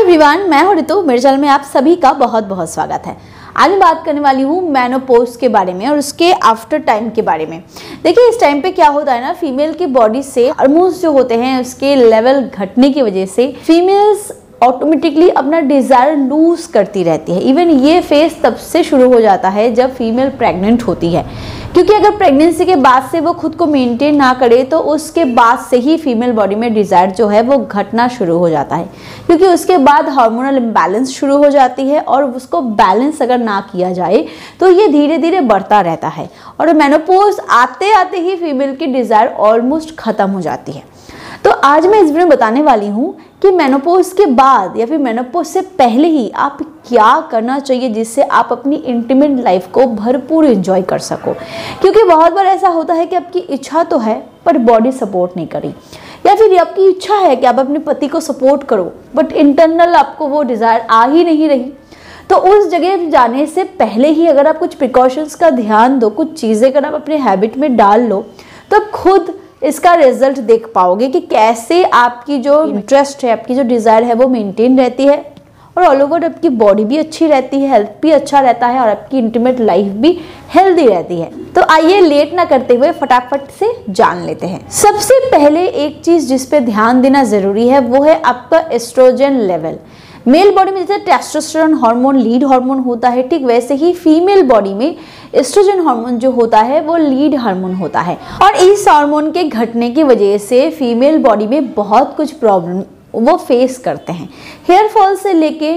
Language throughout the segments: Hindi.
एवरीवन, मैं हूं ऋतु। मेरे चैनल में आप सभी का बहुत बहुत स्वागत है। आज मैं बात करने वाली हूँ मेनोपॉज के बारे में और उसके आफ्टर टाइम के बारे में। देखिए, इस टाइम पे क्या होता है ना, फीमेल की बॉडी से हार्मोन्स जो होते हैं उसके लेवल घटने की वजह से फीमेल्स ऑटोमेटिकली अपना डिज़ायर लूज करती रहती है। इवन ये फेज तब से शुरू हो जाता है जब फीमेल प्रेग्नेंट होती है, क्योंकि अगर प्रेगनेंसी के बाद से वो खुद को मेंटेन ना करे तो उसके बाद से ही फीमेल बॉडी में डिज़ायर जो है वो घटना शुरू हो जाता है, क्योंकि उसके बाद हार्मोनल इम्बैलेंस शुरू हो जाती है और उसको बैलेंस अगर ना किया जाए तो ये धीरे धीरे बढ़ता रहता है और मेनोपॉज आते आते ही फीमेल की डिज़ायर ऑलमोस्ट ख़त्म हो जाती है। तो आज मैं इस वीडियो में बताने वाली हूँ कि मेनोपॉज के बाद या फिर मेनोपॉज से पहले ही आप क्या करना चाहिए जिससे आप अपनी इंटीमेट लाइफ को भरपूर एंजॉय कर सको। क्योंकि बहुत बार ऐसा होता है कि आपकी इच्छा तो है पर बॉडी सपोर्ट नहीं करी, या फिर आपकी इच्छा है कि आप अपने पति को सपोर्ट करो बट इंटरनल आपको वो डिज़ायर आ ही नहीं रही। तो उस जगह जाने से पहले ही अगर आप कुछ प्रिकॉशंस का ध्यान दो, कुछ चीज़ें अगर आप अपने हैबिट में डाल लो, तो खुद इसका रिजल्ट देख पाओगे कि कैसे आपकी जो इंटरेस्ट है, आपकी जो डिज़ायर है वो मेंटेन रहती है और ऑल ओवर आपकी बॉडी भी अच्छी रहती है, हेल्थ भी अच्छा रहता है और आपकी इंटीमेट लाइफ भी हेल्दी रहती है। तो आइए लेट ना करते हुए फटाफट से जान लेते हैं। सबसे पहले एक चीज़ जिस पे ध्यान देना ज़रूरी है वो है आपका एस्ट्रोजन लेवल। मेल बॉडी में जैसे टेस्टोस्टेरोन हार्मोन लीड हार्मोन होता है, ठीक वैसे ही फीमेल बॉडी में एस्ट्रोजन हार्मोन जो होता है वो लीड हार्मोन होता है। और इस हार्मोन के घटने की वजह से फीमेल बॉडी में बहुत कुछ प्रॉब्लम वो फेस करते हैं। हेयर फॉल से लेके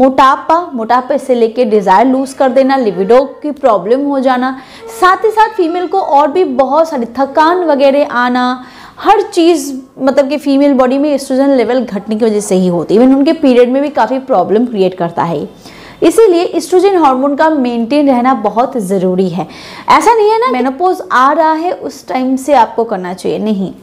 मोटापे से लेके डिज़ायर लूज कर देना, लिबिडो की प्रॉब्लम हो जाना, साथ ही साथ फीमेल को और भी बहुत सारी थकान वगैरह आना, हर चीज़ मतलब कि फीमेल बॉडी में एस्ट्रोजन लेवल घटने की वजह से ही होती है। इवन उनके पीरियड में भी काफ़ी प्रॉब्लम क्रिएट करता है। इसीलिए एस्ट्रोजन हार्मोन का मेंटेन रहना बहुत ज़रूरी है। ऐसा नहीं है ना मेनोपॉज आ रहा है उस टाइम से आपको करना चाहिए, नहीं।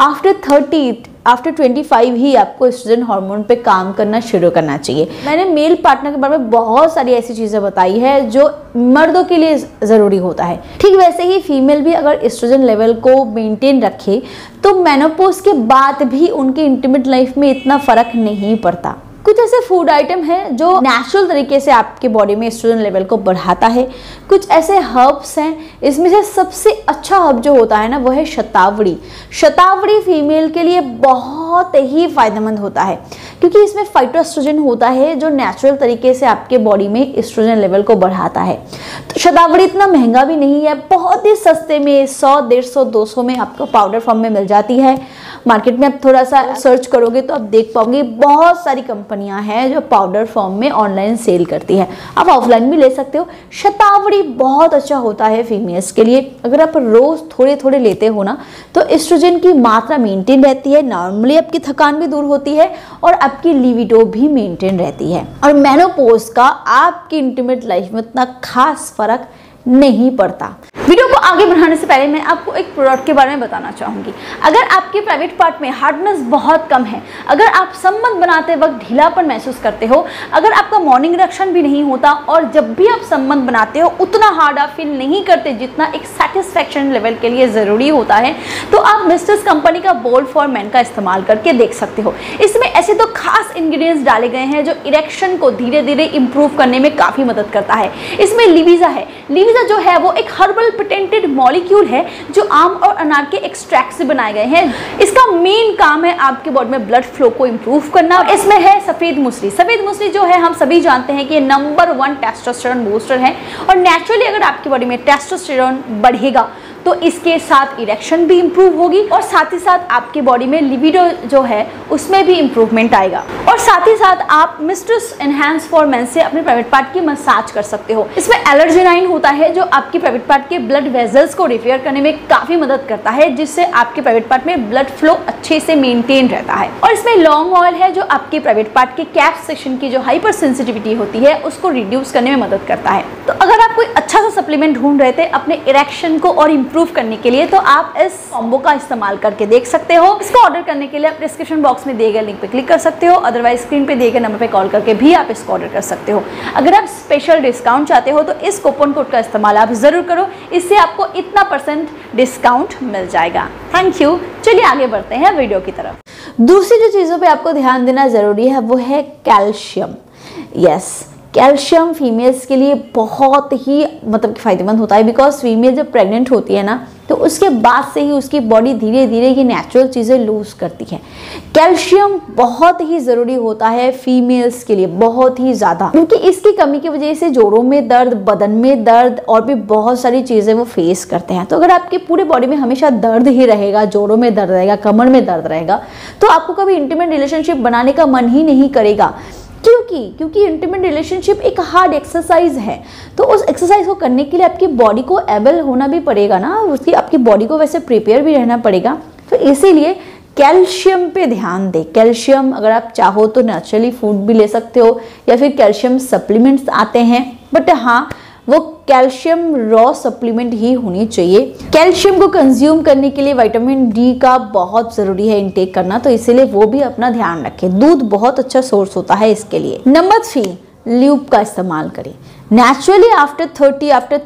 आफ्टर 25 ही आपको एस्ट्रोजन हार्मोन पे काम करना शुरू करना चाहिए। मैंने मेल पार्टनर के बारे में बहुत सारी ऐसी चीज़ें बताई है जो मर्दों के लिए ज़रूरी होता है, ठीक वैसे ही फीमेल भी अगर एस्ट्रोजन लेवल को मेंटेन रखे तो मेनोपॉज के बाद भी उनकी इंटीमेट लाइफ में इतना फ़र्क नहीं पड़ता। कुछ ऐसे फूड आइटम हैं जो नेचुरल तरीके से आपके बॉडी में एस्ट्रोजन लेवल को बढ़ाता है। कुछ ऐसे हर्ब्स हैं, इसमें से सबसे अच्छा हर्ब जो होता है ना वो है शतावरी। शतावरी फीमेल के लिए बहुत ही फायदेमंद होता है क्योंकि इसमें फाइटोएस्ट्रोजन होता है जो नेचुरल तरीके से आपके बॉडी में एस्ट्रोजन लेवल को बढ़ाता है। तो शतावरी इतना महंगा भी नहीं है, बहुत ही सस्ते में 100, 150, 200 में आपको पाउडर फॉर्म में मिल जाती है। मार्केट में आप थोड़ा सा सर्च करोगे तो आप देख पाओगे बहुत सारी कंपनियां हैं जो पाउडर फॉर्म में ऑनलाइन सेल करती है, आप ऑफलाइन भी ले सकते हो। शतावरी बहुत अच्छा होता है फीमेल्स के लिए। अगर आप रोज थोड़े थोड़े लेते हो ना तो एस्ट्रोजन की मात्रा मेंटेन रहती है, नॉर्मली आपकी थकान भी दूर होती है और आपकी लिबिडो भी मेंटेन रहती है और मेनोपॉज का आपकी इंटीमेट लाइफ में उतना खास फर्क नहीं पड़ता। वीडियो को आगे बढ़ाने से पहले मैं आपको एक प्रोडक्ट के बारे में बताना चाहूँगी। अगर आपके प्राइवेट पार्ट में हार्डनेस बहुत कम है, अगर आप संबंध बनाते वक्त ढीलापन महसूस करते हो, अगर आपका मॉर्निंग इरेक्शन भी नहीं होता और जब भी आप संबंध बनाते हो उतना हार्ड आप फील नहीं करते जितना एक सेटिस्फैक्शन लेवल के लिए ज़रूरी होता है, तो आप मिस्टर्स कंपनी का बोल्ड फॉर मेन का इस्तेमाल करके देख सकते हो। इसमें ऐसे तो खास इंग्रेडिएंट्स डाले गए हैं जो इरेक्शन को धीरे धीरे इंप्रूव करने में काफ़ी मदद करता है। इसमें लिविजा है। लिविजा जो है वो एक हर्बल पेटेंटेड मॉलिक्यूल है जो आम और अनार के एक्सट्रैक्ट से बनाए गए हैं। इसका मेन काम है आपके बॉडी में ब्लड फ्लो को इंप्रूव करना। और इसमें है सफेद मूसली। सफेद मूसली जो है हम सभी जानते हैं कि नंबर 1 टेस्टोस्टेरोन बूस्टर है और नेचुरली अगर आपकी बॉडी में टेस्टोस्टेरोन बढ़ेगा तो इसके साथ इरेक्शन भी इंप्रूव होगी और साथ ही साथ आपकी बॉडी में लिबिडो जो है उसमें भी इंप्रूवमेंट आएगा। और साथ ही साथ आप मिस्ट्रेस एनहांस फॉर मेन से अपने प्राइवेट पार्ट की मसाज कर सकते हो। इसमें एलर्जेनाइन होता है जो आपकी प्राइवेट पार्ट के ब्लड वेजल्स को रिपेयर करने में काफी मदद करता है, जिससे आपके प्राइवेट पार्ट में ब्लड फ्लो अच्छे से मेंटेन रहता है। और इसमें लॉन्ग ऑयल है जो आपके प्राइवेट पार्ट के कैप सेक्शन की जो हाइपर सेंसिटिविटी होती है उसको रिड्यूस करने में मदद करता है। तो अगर आप कोई अच्छा सा सप्लीमेंट ढूंढ रहे थे अपने इरेक्शन को और इंप्रूव करने के लिए तो आप इस कॉम्बो का इस्तेमाल करके देख सकते हो। इसको ऑर्डर करने के लिए आप डिस्क्रिप्शन बॉक्स में दिए गए लिंक पे क्लिक कर सकते हो, अदरवाइज स्क्रीन पे दिए गए नंबर पे कॉल करके भी आप इसको ऑर्डर कर सकते हो। अगर आप स्पेशल डिस्काउंट चाहते हो तो इस कूपन कोड का इस्तेमाल आप जरूर करो, इससे आपको इतना % डिस्काउंट मिल जाएगा। Thank you. चलिए आगे बढ़ते हैं वीडियो की तरफ। दूसरी जो चीज़ों पे आपको ध्यान देना ज़रूरी है वो है कैल्शियम। यस, कैल्शियम फीमेल्स के लिए बहुत ही मतलब कि फ़ायदेमंद होता है, बिकॉज फीमेल जब प्रेग्नेंट होती है ना तो उसके बाद से ही उसकी बॉडी धीरे धीरे ये नेचुरल चीज़ें लूज करती है। कैल्शियम बहुत ही ज़रूरी होता है फीमेल्स के लिए, बहुत ही ज़्यादा, क्योंकि इसकी कमी की वजह से जोड़ों में दर्द, बदन में दर्द और भी बहुत सारी चीज़ें वो फेस करते हैं। तो अगर आपके पूरे बॉडी में हमेशा दर्द ही रहेगा, जोड़ों में दर्द रहेगा, कमर में दर्द रहेगा, तो आपको कभी इंटीमेट रिलेशनशिप बनाने का मन ही नहीं करेगा। क्योंकि इंटीमेट रिलेशनशिप एक हार्ड एक्सरसाइज है, तो उस एक्सरसाइज को करने के लिए आपकी बॉडी को एबल होना भी पड़ेगा ना, उसकी आपकी बॉडी को वैसे प्रिपेयर भी रहना पड़ेगा। तो इसीलिए कैल्शियम पे ध्यान दें। कैल्शियम अगर आप चाहो तो नेचुरली फूड भी ले सकते हो या फिर कैल्शियम सप्लीमेंट्स आते हैं, बट हाँ वो कैल्शियम रॉ सप्लीमेंट ही होनी चाहिए। कैल्शियम को कंज्यूम करने के लिए विटामिन डी का बहुत ज़रूरी है इंटेक करना, तो इसीलिए वो भी अपना ध्यान रखें। दूध बहुत अच्छा सोर्स होता है इसके लिए। नंबर 3, ल्यूब का इस्तेमाल करें। Naturally after 30, after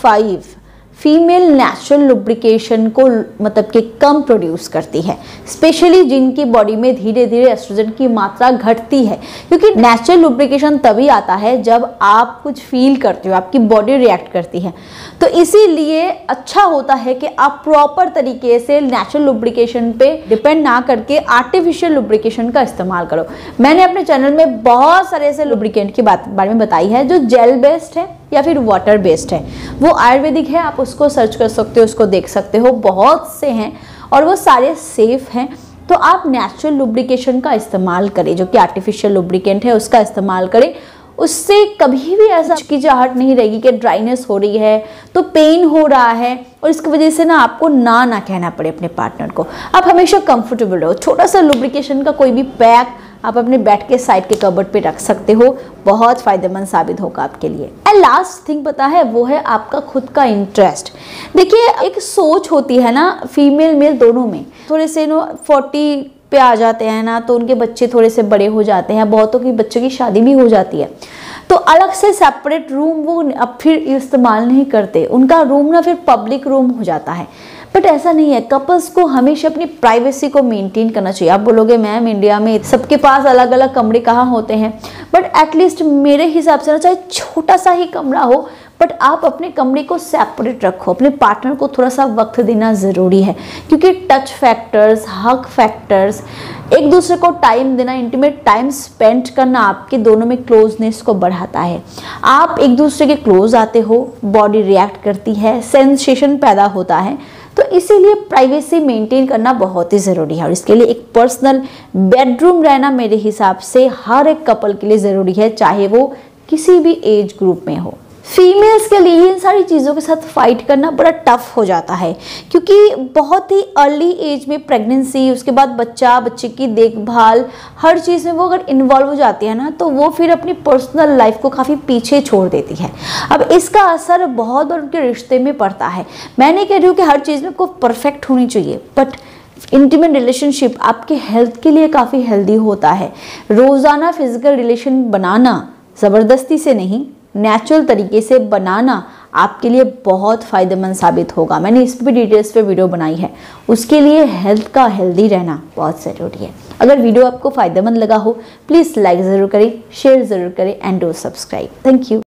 35 female natural lubrication को मतलब कि कम प्रोड्यूस करती है, स्पेशली जिनकी बॉडी में धीरे धीरे एस्ट्रोजन की मात्रा घटती है, क्योंकि नेचुरल लुब्रिकेशन तभी आता है जब आप कुछ फील करते हो, आपकी बॉडी रिएक्ट करती है। तो इसीलिए अच्छा होता है कि आप प्रॉपर तरीके से नेचुरल लुब्रिकेशन पे डिपेंड ना करके आर्टिफिशियल लुब्रिकेशन का इस्तेमाल करो। मैंने अपने चैनल में बहुत सारे ऐसे लुब्रिकेंट की बारे में बताई है जो जेल बेस्ड है या फिर वाटर बेस्ड है। वो आयुर्वेदिक है, आप उसको सर्च कर सकते हो, उसको देख सकते हो, बहुत से हैं और वो सारे सेफ हैं। तो आप नेचुरल लुब्रिकेशन का इस्तेमाल करें, जो कि आर्टिफिशियल लुब्रिकेंट है उसका इस्तेमाल करें। उससे कभी भी ऐसा हिचकिचाहट नहीं रहेगी कि ड्राइनेस हो रही है तो पेन हो रहा है और इसकी वजह से ना आपको ना कहना पड़े अपने पार्टनर को। आप हमेशा कंफर्टेबल रहो। छोटा सा लुब्रिकेशन का कोई भी पैक आप अपने बेड के साइड के कबर्ड पे रख सकते हो, बहुत फायदेमंद साबित होगा आपके लिए। एंड लास्ट थिंग पता है वो है आपका खुद का इंटरेस्ट। देखिए एक सोच होती है ना फीमेल मेल दोनों में, थोड़े से 40 पे आ जाते हैं ना तो उनके बच्चे थोड़े से बड़े हो जाते हैं, बहुतों की बच्चों की शादी भी हो जाती है, तो अलग से सेपरेट रूम वो अब फिर इस्तेमाल नहीं करते, उनका रूम ना फिर पब्लिक रूम हो जाता है। बट ऐसा नहीं है, कपल्स को हमेशा अपनी प्राइवेसी को मेंटेन करना चाहिए। आप बोलोगे मैम इंडिया में सबके पास अलग अलग कमरे कहाँ होते हैं, बट एटलीस्ट मेरे हिसाब से ना चाहे छोटा सा ही कमरा हो बट आप अपने कमरे को सेपरेट रखो। अपने पार्टनर को थोड़ा सा वक्त देना ज़रूरी है, क्योंकि टच फैक्टर्स, हग फैक्टर्स, एक दूसरे को टाइम देना, इंटीमेट टाइम स्पेंड करना आपके दोनों में क्लोजनेस को बढ़ाता है। आप एक दूसरे के क्लोज आते हो, बॉडी रिएक्ट करती है, सेंसेशन पैदा होता है, तो इसीलिए प्राइवेसी मेंटेन करना बहुत ही ज़रूरी है। और इसके लिए एक पर्सनल बेडरूम रहना मेरे हिसाब से हर एक कपल के लिए ज़रूरी है, चाहे वो किसी भी एज ग्रुप में हो। फीमेल्स के लिए इन सारी चीज़ों के साथ फाइट करना बड़ा टफ हो जाता है, क्योंकि बहुत ही अर्ली एज में प्रेगनेंसी, उसके बाद बच्चे की देखभाल, हर चीज़ में वो अगर इन्वॉल्व हो जाती है ना तो वो फिर अपनी पर्सनल लाइफ को काफ़ी पीछे छोड़ देती है। अब इसका असर बहुत बार उनके रिश्ते में पड़ता है। मैं नहीं कह रही हूँ कि हर चीज़ में को परफेक्ट होनी चाहिए, बट इंटीमेट रिलेशनशिप आपके हेल्थ के लिए काफ़ी हेल्दी होता है। रोज़ाना फिजिकल रिलेशन बनाना, ज़बरदस्ती से नहीं, नेचुरल तरीके से बनाना आपके लिए बहुत फ़ायदेमंद साबित होगा। मैंने इस पर डिटेल्स पे वीडियो बनाई है, उसके लिए हेल्थ का हेल्दी रहना बहुत ज़रूरी है। अगर वीडियो आपको फ़ायदेमंद लगा हो प्लीज़ लाइक ज़रूर करें, शेयर ज़रूर करें and do subscribe. Thank you.